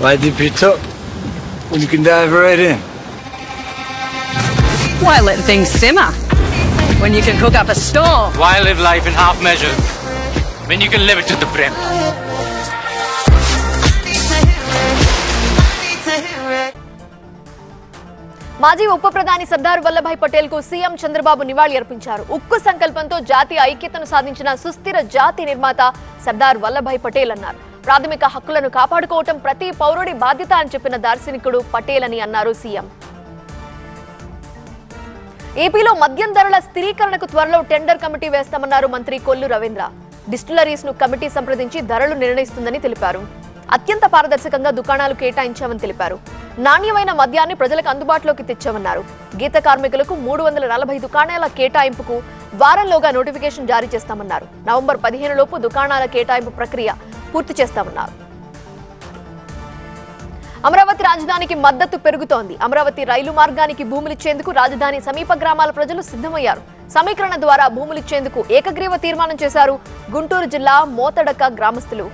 Why dip it up when you can dive right in? Why let things simmer when you can cook up a storm? Why live life in half measures when you can live it to the brim? మాజీ ఉప ప్రధాని సర్దార్ వల్లభాయ్ పటేల్ కు CM Chandrababu నివాళి అర్పించారు. ఉక్కు సంకల్పంతో జాతీయ ఐక్యతను సాధించిన సుస్థిర జాతి నిర్మాత సర్దార్ వల్లభాయ్ పటేల్ అన్నారు. ప్రాథమిక హక్కులను కాపాడుకోవటం ప్రతి పౌరుడి బాధ్యత అని చెప్పిన దార్శనికుడు పటేల్ అని అన్నారు సీఎం. ఏపీలో మద్యం ధరల స్థిరీకరణకు త్వరలో టెండర్ కమిటీ వేస్తామన్నారు మంత్రి కొల్లు రవీంద్ర. డిస్టిలరీస్ ను కమిటీ సంప్రదించి ధరలు నిర్ణయిస్తుందని తెలిపారు. అత్యంత పారదర్శకంగా దుకాణాలు కేటాయించామని తెలిపారు. నాణ్యమైన మద్యాన్ని ప్రజలకు అందుబాటులోకి తెచ్చామన్నారు. గీత కార్మికులకు 340 దుకాణాల కేటాయింపుకు వారంలోగా నోటిఫికేషన్ జారీ చేస్తామన్నారు. నవంబర్ 15 లోపు దుకాణాల కేటాయింపు ప్రక్రియ పూర్తి చేస్తామన్నారు. అమరావతి రాజధానికి మద్దతు పెరుగుతోంది. అమరావతి రైలు మార్గానికి భూములిచ్చేందుకు రాజధాని సమీప గ్రామాల ప్రజలు సిద్ధమయ్యారు. సమీకరణ ద్వారా భూములిచ్చేందుకు ఏకగ్రీవ తీర్మానం చేశారు గుంటూరు జిల్లా మోతడక గ్రామస్తులు.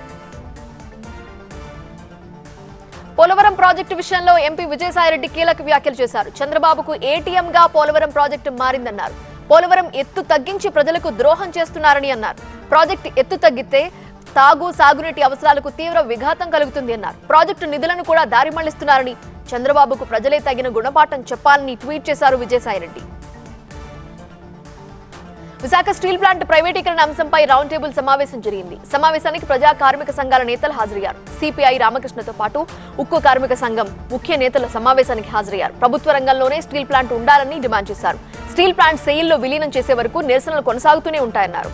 పోలవరం ప్రాజెక్టు విషయంలో ఎంపీ విజయసాయిరెడ్డి కీలక వ్యాఖ్యలు చేశారు. చంద్రబాబుకు ఏటీఎం గా పోలవరం ప్రాజెక్టు మారిందన్నారు. పోలవరం ఎత్తు తగ్గించి ప్రజలకు ద్రోహం చేస్తున్నారని అన్నారు. ప్రాజెక్టు ఎత్తు తగ్గితే సాగునీటి అవసరాలకు తీవ్ర విఘాతం కలుగుతుంది అన్నారు. ప్రాజెక్టు నిధులను కూడా దారి మళ్లిస్తున్నారని, చంద్రబాబుకు ప్రజలే తగిన గుణపాఠం చెప్పాలని ట్వీట్ చేశారు విజయసాయిరెడ్డి. విశాఖ స్టీల్ ప్లాంట్ ప్రైవేటీకరణ అంశంపై రౌండ్ టేబుల్ సమావేశం జరిగింది. సమావేశానికి ప్రజా కార్మిక సంఘాల నేతలు హాజరయ్యారు. సిపిఐ రామకృష్ణతో పాటు ఉక్కు కార్మిక సంఘం ముఖ్య నేతల సమావేశానికి హాజరయ్యారు. ప్రభుత్వ రంగంలోనే స్టీల్ ప్లాంట్ ఉండాలని డిమాండ్ చేశారు. స్టీల్ ప్లాంట్ సెయిల్లో విలీనం చేసే వరకు నిరసనలు కొనసాగుతూనే ఉంటాయన్నారు.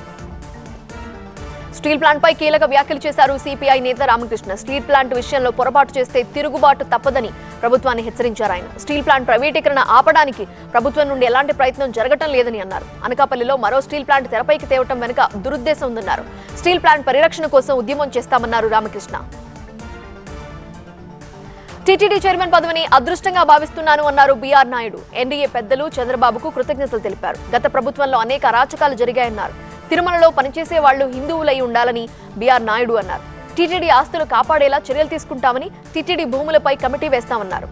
స్టీల్ ప్లాంట్ పై కీలక వ్యాఖ్యలు చేశారు సిపిఐ నేత రామకృష్ణ. స్టీల్ ప్లాంట్ విషయంలో పొరపాటు చేస్తే తిరుగుబాటు తప్పదని ప్రభుత్వాన్ని హెచ్చరించారు ఆయన. స్టీల్ ప్లాంట్ ప్రైవేటీకరణ ఆపడానికి ప్రభుత్వం నుండి ఎలాంటి ప్రయత్నం జరగటం లేదని అన్నారు. అనకాపల్లిలో మరో స్టీల్ ప్లాంట్ తెరపైకి తేవటం వెనుక దురుద్దేశం ఉందన్నారు. స్టీల్ ప్లాంట్ పరిరక్షణ కోసం ఉద్యమం చేస్తామన్నారు రామకృష్ణ. టీటీడీ చైర్మన్ పదవిని అదృష్టంగా భావిస్తున్నాను అన్నారు బీఆర్ నాయుడు. ఎన్డీఏ పెద్దలు చంద్రబాబుకు కృతజ్ఞతలు తెలిపారు. గత ప్రభుత్వంలో అనేక అరాచకాలు జరిగాయన్నారు. తిరుమలలో పనిచేసే వాళ్లు హిందువులై ఉండాలని బీఆర్ నాయుడు అన్నారు. టీటీడీ ఆస్తులు కాపాడేలా చర్యలు తీసుకుంటామని, టీటీడీ భూములపై కమిటీ వేస్తామన్నారు.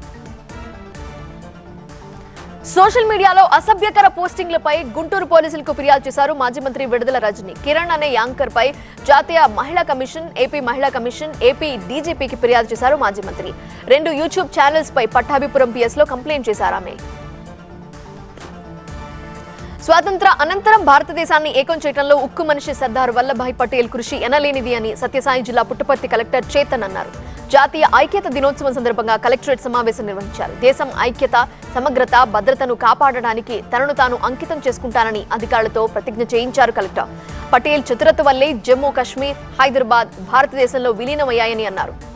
సోషల్ మీడియాలో అసభ్యకర పోస్టింగ్లపై గుంటూరు పోలీసులకు ఫిర్యాదు చేశారు మాజీ మంత్రి విడుదల రజని. కిరణ్ అనే యాంకర్ పై జాతీయ మహిళా కమిషన్, ఏపీ మహిళా కమిషన్, ఏపీ డీజీపీకి ఫిర్యాదు చేశారు మాజీ మంత్రి. 2 యూట్యూబ్ ఛానల్స్ పై పట్టాభిపురం పిఎస్ లో కంప్లైంట్ చేశారు ఆమె. స్వాతంత్ర అనంతరం భారతదేశాన్ని ఏకం చేయడంలో ఉక్కు మనిషి సర్దార్ వల్లభాయ్ పటేల్ కృషి ఎనలేనిది అని సత్యసాయి జిల్లా పుట్టపర్తి కలెక్టర్ చేతన్ అన్నారు. జాతీయ ఐక్యత దినోత్సవం సందర్భంగా కలెక్టరేట్ సమావేశం నిర్వహించారు. దేశం ఐక్యత, సమగ్రత, భద్రతను కాపాడడానికి తనను తాను అంకితం చేసుకుంటానని అధికారులతో ప్రతిజ్ఞ చేయించారు కలెక్టర్. పటేల్ చతురత వల్లే జమ్మూ కాశ్మీర్, హైదరాబాద్ భారతదేశంలో విలీనమయ్యాయని అన్నారు.